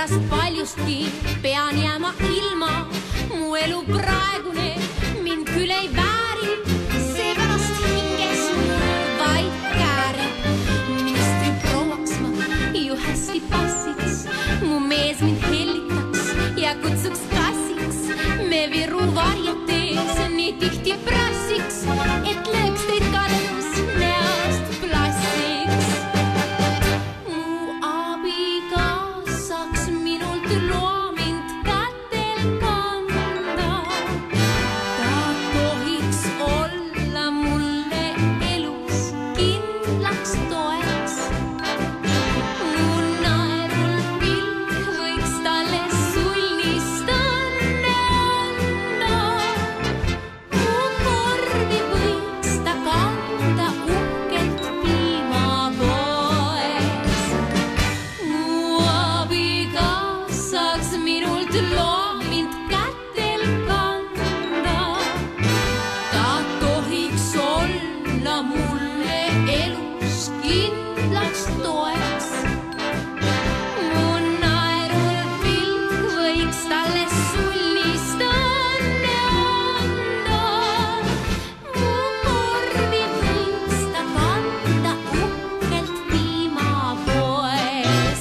seepärast paljustki pean jääma ilma. Mu elu praegune mind küll ei vääri, seepärast hinges mul vaid käärib. Ministri prouaks ma ju hästi passiks, mu mees mind hellitaks ja kutsuks kassiks. Me Viru varjetees nii tihti prassiks, et lööks teid kadus näost plassiks. Mu abikaasaks minult loa mind kätel kanda. Ta tohiks olla mulle elus kindlaks toeks. Mu naerul pilk võiks talle sulnist õnne anda. Mu korvi võiks ta kanda uhkelt piimapoes. Mu abikaasaks minult loa mind kätel kanda. Ta tohiks olla mulle elus kindlaks toeks. Mu naerul pilk võiks talle sulnist õnne anda. Mu korvi võiks ta kanda uhkelt piimapoes.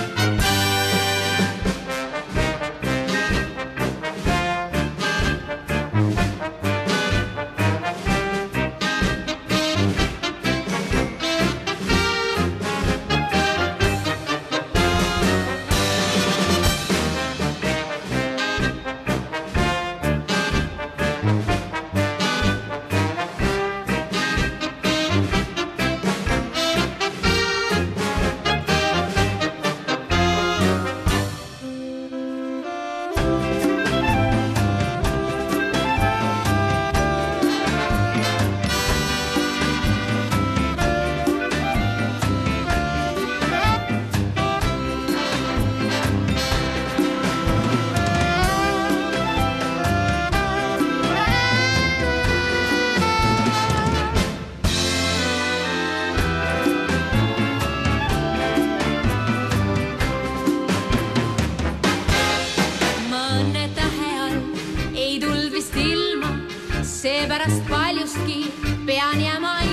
Mõne tähe all ei tulnud vist ilma, seepärast paljustki pean jääma